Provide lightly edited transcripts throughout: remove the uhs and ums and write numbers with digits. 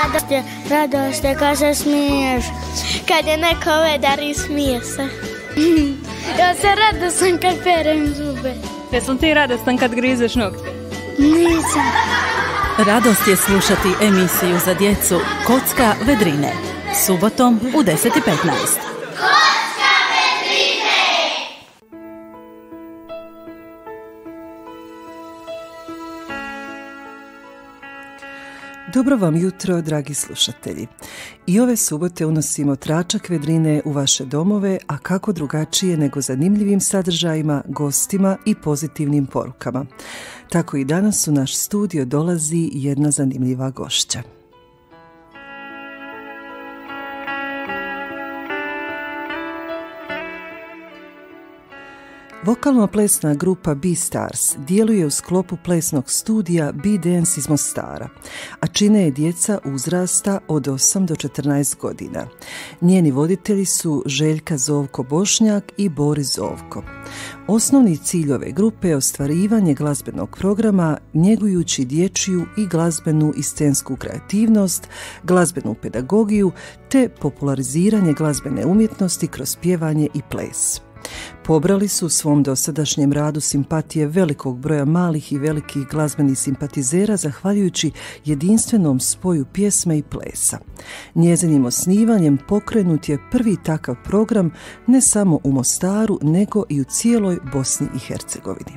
Radost je kad se smiješ, kad je neko vedar i smije se. Ja se radostan kad perem zube. Jesam ti radostan kad grizeš nokte? Nisam. Radost je slušati emisiju za djecu Kocka vedrine. Subotom u 10:15. Dobro vam jutro, dragi slušatelji. I ove subote unosimo tračak vedrine u vaše domove, a kako drugačije nego zanimljivim sadržajima, gostima i pozitivnim porukama. Tako i danas u naš studio dolazi jedna zanimljiva gošća. Vokalno-plesna grupa B-Stars djeluje u sklopu plesnog studija B-Dance iz Mostara, a čine je djeca uzrasta od 8 do 14 godina. Njeni voditelji su Željka Zovko Bošnjak i Boris Zovko. Osnovni cilj ove grupe je ostvarivanje glazbenog programa njegujući dječju i glazbenu i scensku kreativnost, glazbenu pedagogiju te populariziranje glazbene umjetnosti kroz pjevanje i ples. Pobrali su u svom dosadašnjem radu simpatije velikog broja malih i velikih glazbenih simpatizera zahvaljujući jedinstvenom spoju pjesme i plesa. Njezinim osnivanjem pokrenut je prvi takav program ne samo u Mostaru nego i u cijeloj Bosni i Hercegovini.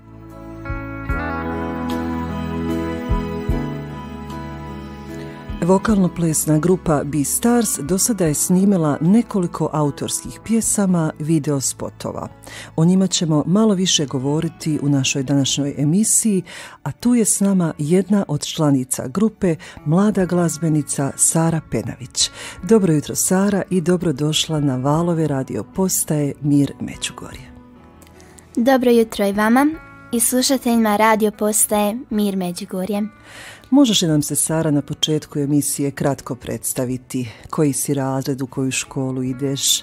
Vokalno-plesna grupa B-Stars do sada je snimila nekoliko autorskih pjesama, video spotova. O njima ćemo malo više govoriti u našoj današnjoj emisiji, a tu je s nama jedna od članica grupe, mlada glazbenica Sara Penavić. Dobro jutro, Sara, i dobrodošla na valove radio postaje Mir Međugorje. Dobro jutro i vama i slušateljima radio postaje Mir Međugorje. Možeš li nam se, Sara, na početku emisije kratko predstaviti? Koji si razred, u koju školu ideš?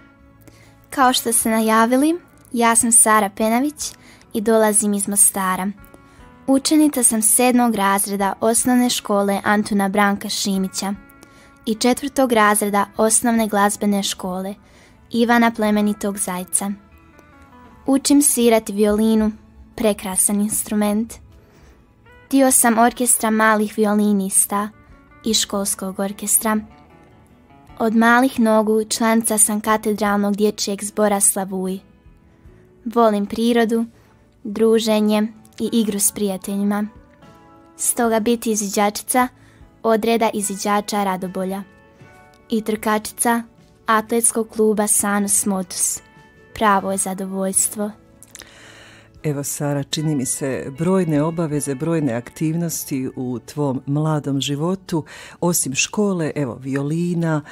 Kao što ste najavili, ja sam Sara Penavić i dolazim iz Mostara. Učenica sam 7. razreda osnovne škole Antuna Branka Šimića i 4. razreda osnovne glazbene škole Ivana Plemenitog Zajca. Učim svirati violinu, prekrasan instrument. Dio sam orkestra malih violinista i školskog orkestra. Od malih nogu članica sam katedralnog dječjeg zbora Slavuj. Volim prirodu, druženje i igru s prijateljima. Stoga biti izviđačica od reda izviđača Radobolja i trkačica atletskog kluba Sanus Motus. Pravo je zadovoljstvo. Evo, Sara, čini mi se brojne obaveze, brojne aktivnosti u tvom mladom životu, osim škole, evo, violina,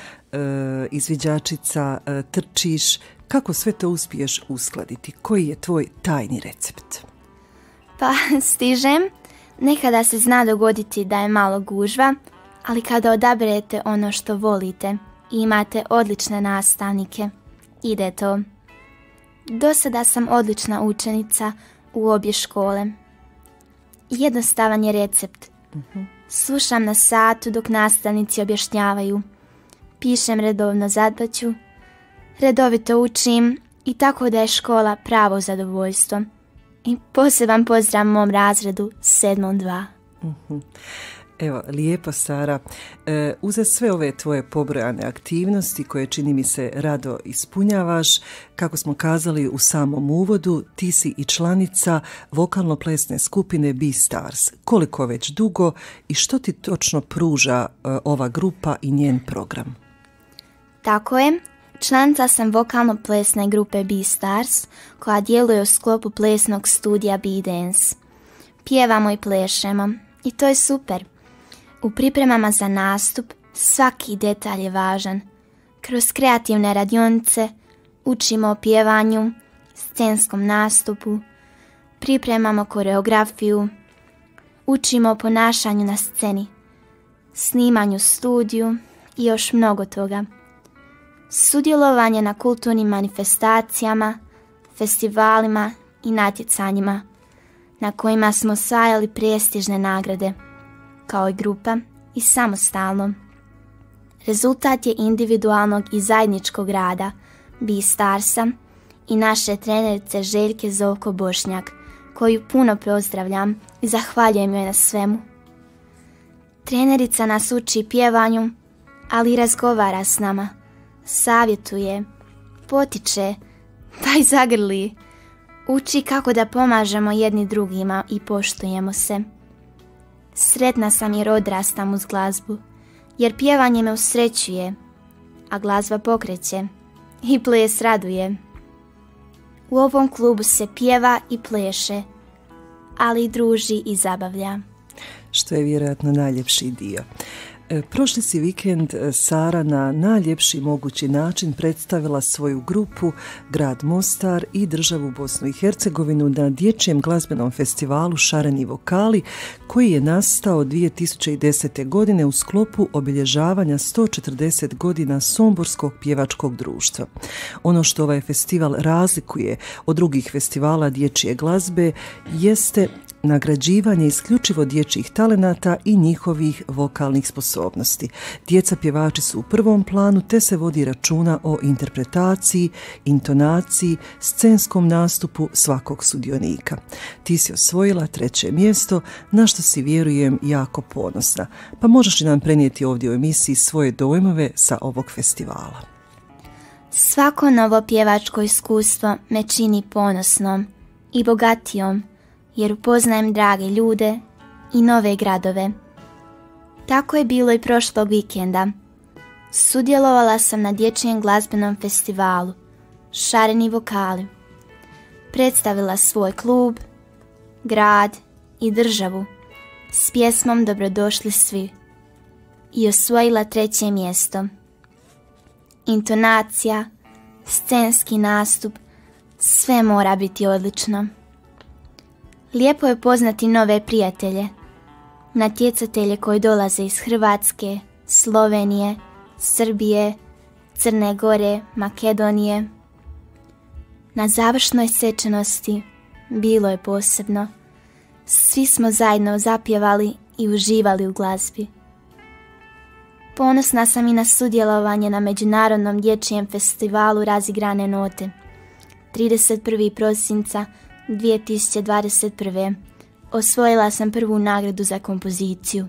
izviđačica, trčiš. Kako sve to uspiješ uskladiti? Koji je tvoj tajni recept? Pa, stižem. Nekada se zna dogoditi da je malo gužva, ali kada odaberete ono što volite i imate odlične nastavnike, ide to. Do sada sam odlična učenica u obje škole. Jednostavan je recept. Slušam na satu dok nastavnici objašnjavaju. Pišem redovno zadaću, redovito učim i tako da je škola pravo zadovoljstvo. I poseban pozdrav mom razredu 7.2. Evo, lijepo, Sara. Uza sve ove tvoje pobrojane aktivnosti koje, čini mi se, rado ispunjavaš, kako smo kazali u samom uvodu, ti si i članica vokalno-plesne skupine B-Stars. Koliko već dugo i što ti točno pruža ova grupa i njen program? Tako je. Članica sam vokalno-plesne grupe B-Stars koja djeluje u sklopu plesnog studija B-Dance. Pjevamo i plešemo i to je super. U pripremama za nastup svaki detalj je važan. Kroz kreativne radionice učimo o pjevanju, scenskom nastupu, pripremamo koreografiju, učimo o ponašanju na sceni, snimanju studiju i još mnogo toga. Sudjelovanje na kulturnim manifestacijama, festivalima i natjecanjima na kojima smo osvajali prestižne nagrade, kao i grupa i samostalno. Rezultat je individualnog i zajedničkog rada BeStarsa i naše trenerice Željke Zovko Bošnjak, koju puno pozdravljam i zahvaljujem joj na svemu. Trenerica nas uči pjevanju, ali i razgovara s nama, savjetuje, potiče, pa i zagrli. Uči kako da pomažemo jedni drugima i poštujemo se. Sretna sam jer odrastam uz glazbu, jer pjevanje me usrećuje, a glazba pokreće i ples raduje. U ovom klubu se pjeva i pleše, ali i druži i zabavlja. Što je vjerojatno najljepši dio. Prošli si vikend Sara na najljepši mogući način predstavila svoju grupu, grad Mostar i državu Bosnu i Hercegovinu na dječjem glazbenom festivalu Šareni vokali, koji je nastao 2010. godine u sklopu obilježavanja 140 godina Somborskog pjevačkog društva. Ono što ovaj festival razlikuje od drugih festivala dječje glazbe jeste nagrađivanje isključivo dječjih talenata i njihovih vokalnih sposobnosti. Djeca pjevači su u prvom planu, te se vodi računa o interpretaciji, intonaciji, scenskom nastupu svakog sudionika. Ti si osvojila 3. mjesto, na što si, vjerujem, jako ponosna. Pa možeš li nam prenijeti ovdje u emisiji svoje dojmove sa ovog festivala? Svako novo pjevačko iskustvo me čini ponosnom i bogatijom, jer upoznajem drage ljude i nove gradove. Tako je bilo i prošlog vikenda. Sudjelovala sam na dječjem glazbenom festivalu Šareni vokali. Predstavila svoj klub, grad i državu s pjesmom Dobrodošli svi i osvojila 3. mjesto. Intonacija, scenski nastup, sve mora biti odlično. Lijepo je poznati nove prijatelje, natjecatelje koji dolaze iz Hrvatske, Slovenije, Srbije, Crne Gore, Makedonije. Na završnoj svečanosti bilo je posebno. Svi smo zajedno zapjevali i uživali u glazbi. Ponosna sam i na sudjelovanje na Međunarodnom dječjem festivalu Razigrane note. 31. prosinca 2021. osvojila sam prvu nagradu za kompoziciju.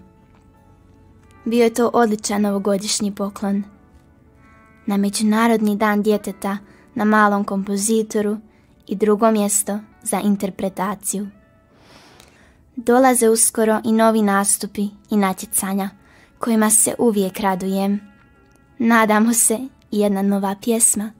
Bio je to odličan novogodišnji poklon. Na Međunarodni dan djeteta na malom kompozitoru i 2. mjesto za interpretaciju. Dolaze uskoro i novi nastupi i natjecanja, kojima se uvijek radujem. Nadamo se i jedna nova pjesma.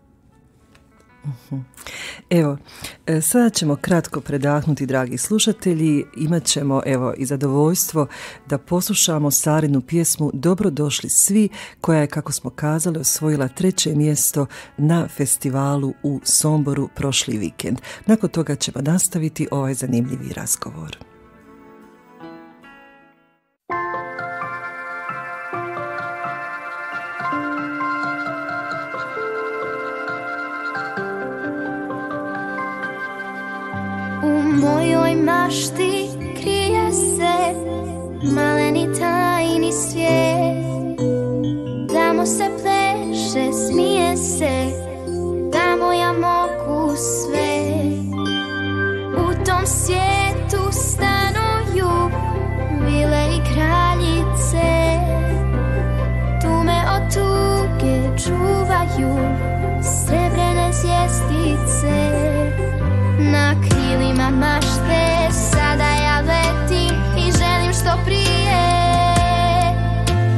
Evo, sada ćemo kratko predahnuti, dragi slušatelji. Imat ćemo, i zadovoljstvo da poslušamo Sarinu pjesmu Dobrodošli svi, koja je, kako smo kazali, osvojila 3. mjesto na festivalu u Somboru prošli vikend. Nakon toga ćemo nastaviti ovaj zanimljivi razgovor. U mojoj mašti krije se maleni tajni svijet. Tamo se pleše, smije se, tamo ja mogu sve. U tom svijetu stanuju vile i kraljice. Tu me od tuge čuvaju srebrene zvjezdice. Na krilima mašte sada ja letim i želim što prije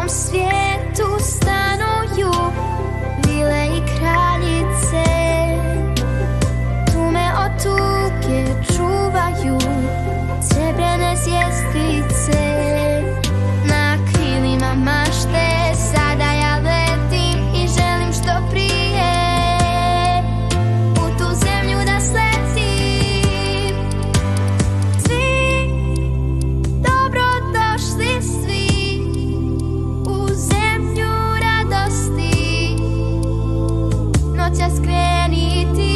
mom svijetu stanuju vile i kraljice, tu me od tuge čuvaju srebrene zvjezdice. Na krilima mašte sada ja letim i želim što prije u tu zemlju da sletim. Svi, dobro došli svi u zemlju radosti, noćas kreniti.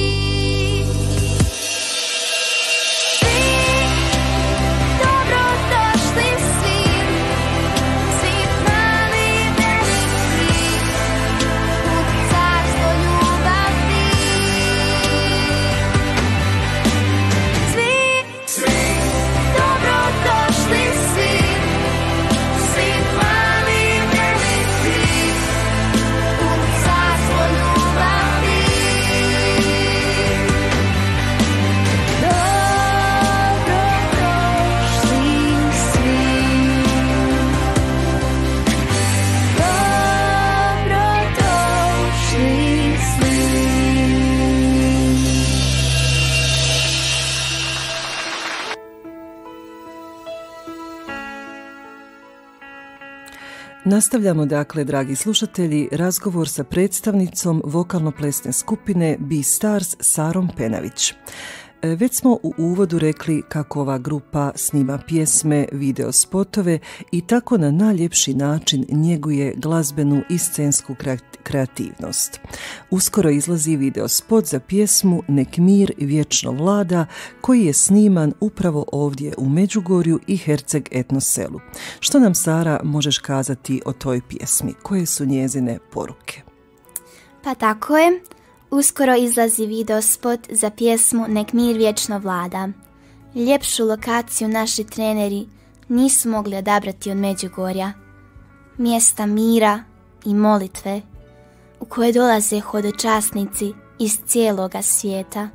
Nastavljamo dakle, dragi slušatelji, razgovor sa predstavnicom vokalno-plesne skupine B-Stars Sarom Penavić. Već smo u uvodu rekli kako ova grupa snima pjesme, video spotove i tako na najljepši način njeguje glazbenu i scensku kreativnost. Uskoro izlazi video spot za pjesmu Nek mir vječno vlada, koji je sniman upravo ovdje u Međugorju i Herceg etno selu. Što nam, Sara, možeš kazati o toj pjesmi? Koje su njezine poruke? Pa tako je. Uskoro izlazi video spot za pjesmu Nek mir vječno vlada. Ljepšu lokaciju naši treneri nisu mogli odabrati od Međugorja. Mjesta mira i molitve u koje dolaze hodočasnici iz cijeloga svijeta.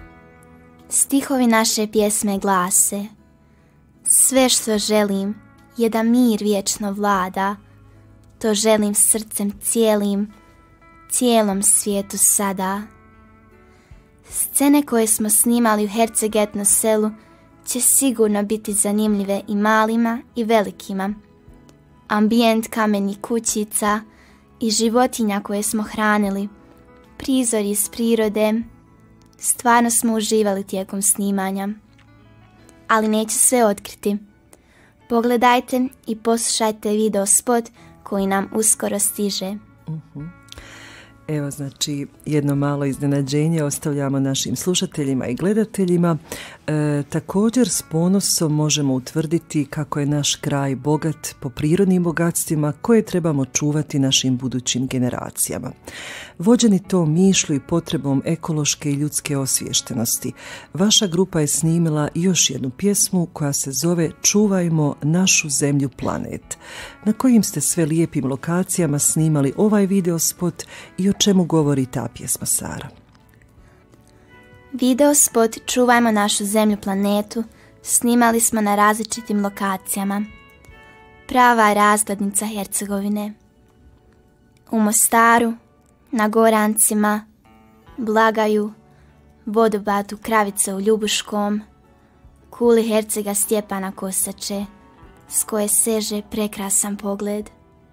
Stihovi naše pjesme glase: sve što želim je da mir vječno vlada, to želim srcem cijelom svijetu sada. Scene koje smo snimali u Herceg etno selu će sigurno biti zanimljive i malima i velikima. Ambijent kamenih kućica i životinja koje smo hranili, prizori iz prirode, stvarno smo uživali tijekom snimanja. Ali neću sve otkriti. Pogledajte i poslušajte video spot koji nam uskoro stiže. Evo, znači, jedno malo iznenađenje ostavljamo našim slušateljima i gledateljima. Također s ponosom možemo utvrditi kako je naš kraj bogat po prirodnim bogatstvima koje trebamo čuvati našim budućim generacijama. Vođeni tom mišlju i potrebom ekološke i ljudske osviještenosti, vaša grupa je snimila još jednu pjesmu koja se zove Čuvajmo našu zemlju planet. Na kojim ste sve lijepim lokacijama snimali ovaj video spot i o čemu govori ta pjesma, Sara? Video spot Čuvajmo našu zemlju planetu snimali smo na različitim lokacijama. Prava je razglednica Hercegovine. U Mostaru, na Gorancima, Blagaju, vodobadu Kravice u Ljubuškom, kuli hercega Stjepana Kosače, s koje seže prekrasan pogled.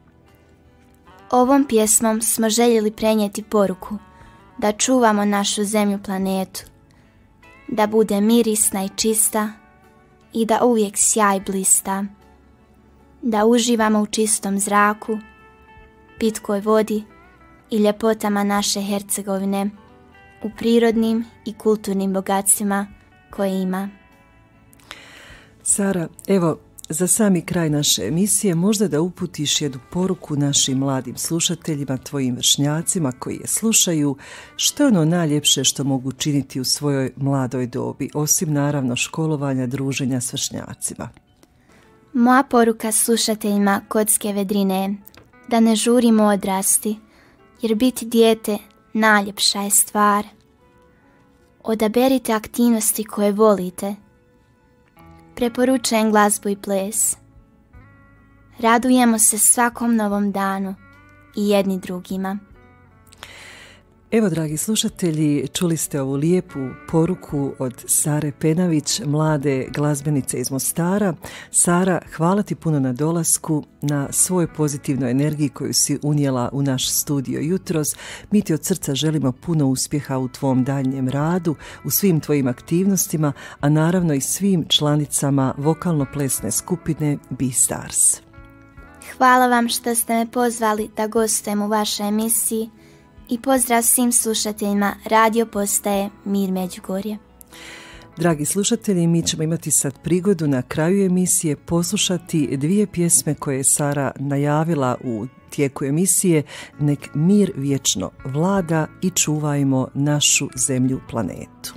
Ovom pjesmom smo željeli prenijeti poruku da čuvamo našu zemlju planetu, da bude mirisna i čista i da uvijek sjaj blista, da uživamo u čistom zraku, pitkoj vodi i ljepotama naše Hercegovine, u prirodnim i kulturnim bogatstvima koje ima. Sara, evo, za sami kraj naše emisije možda da uputiš jednu poruku našim mladim slušateljima, tvojim vršnjacima koji je slušaju, što je ono najljepše što mogu činiti u svojoj mladoj dobi, osim naravno školovanja, druženja s vršnjacima. Moja poruka slušateljima Kocke vedrine je da ne žurimo odrasti, jer biti dijete najljepša je stvar. Odaberite aktivnosti koje volite. Preporučujem glazbu i ples. Radujemo se svakom novom danu i jedni drugima. Evo, dragi slušatelji, čuli ste ovu lijepu poruku od Sare Penavić, mlade glazbenice iz Mostara. Sara, hvala ti puno na dolasku, na svojoj pozitivnoj energiji koju si unijela u naš studio jutros. Mi ti od srca želimo puno uspjeha u tvom daljnjem radu, u svim tvojim aktivnostima, a naravno i svim članicama vokalno-plesne skupine B-Stars. Hvala vam što ste me pozvali da gostujem u vašoj emisiji i pozdrav svim slušateljima radio postaje Mir Međugorje. Dragi slušatelji, mi ćemo imati sad prigodu na kraju emisije poslušati 2 pjesme koje je Sara najavila u tijeku emisije. Nek mir vječno vlada i čuvajmo našu zemlju, planetu.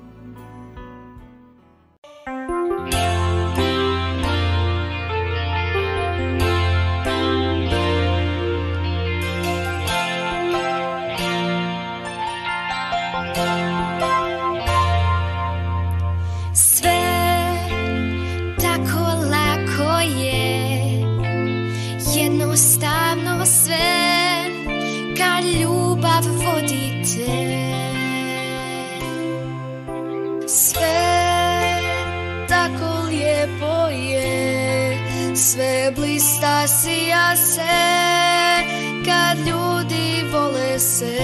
Jednostavno sve kad ljubav vodi te. Sve tako lijepo je, sve blista, sija se kad ljudi vole se.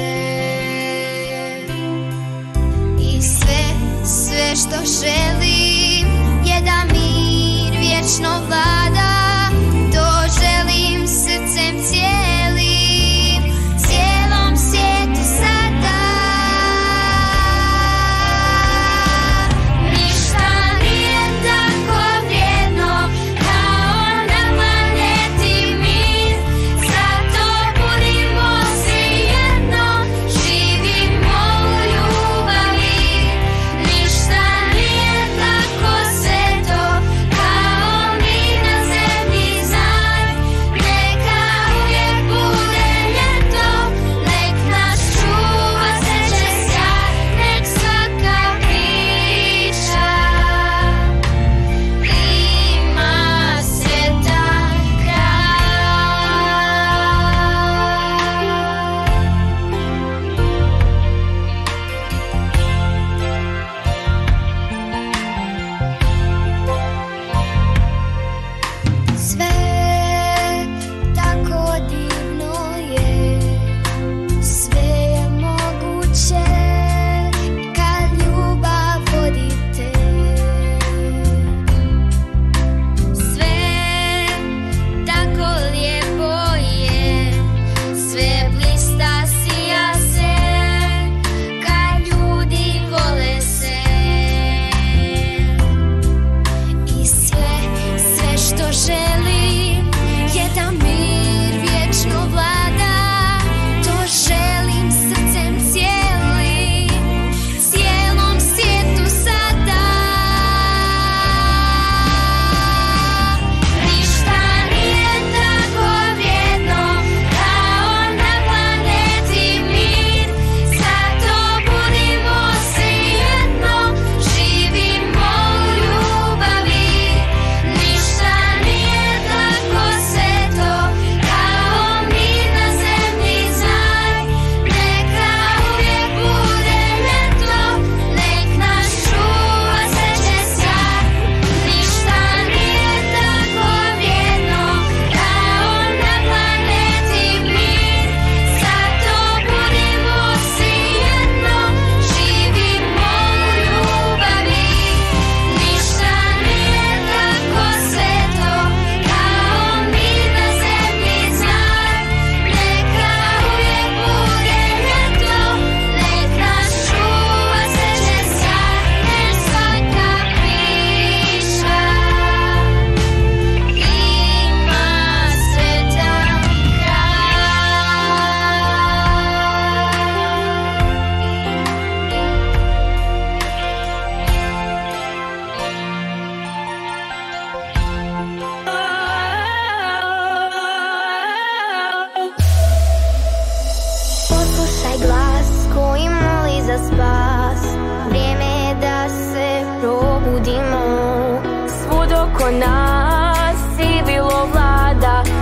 I sve što želim je da mir vječno vlada. To želim srcem cijelim, cijelom svijetu sada. Ništa nije tako vrijedno kao na planeti mir. Zato budimo svi jedno, živimo u ljubavi. Ništa nije tako sveto kao mi na zemlji.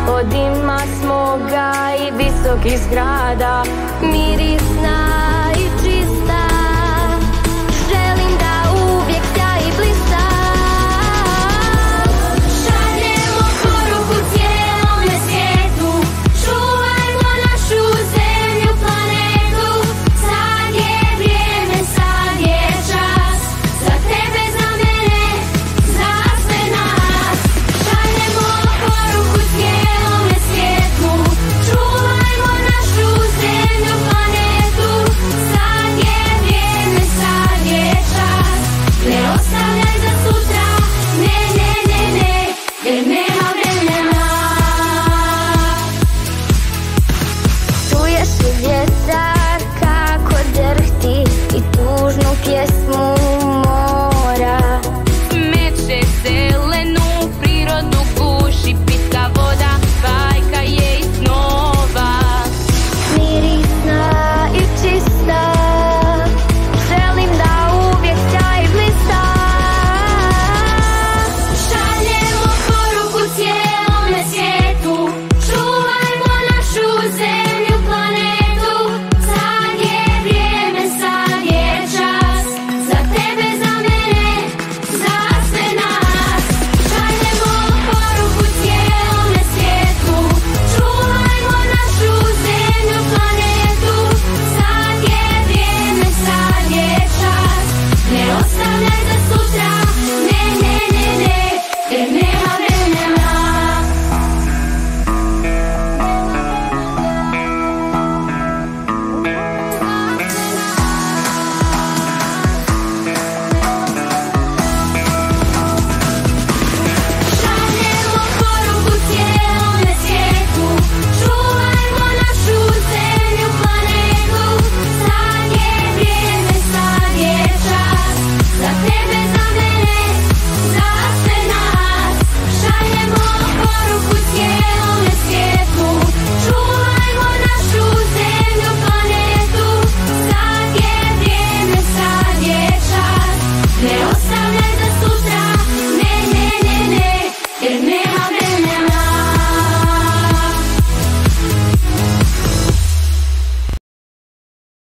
od dima smoga i visokih zgrada, miris na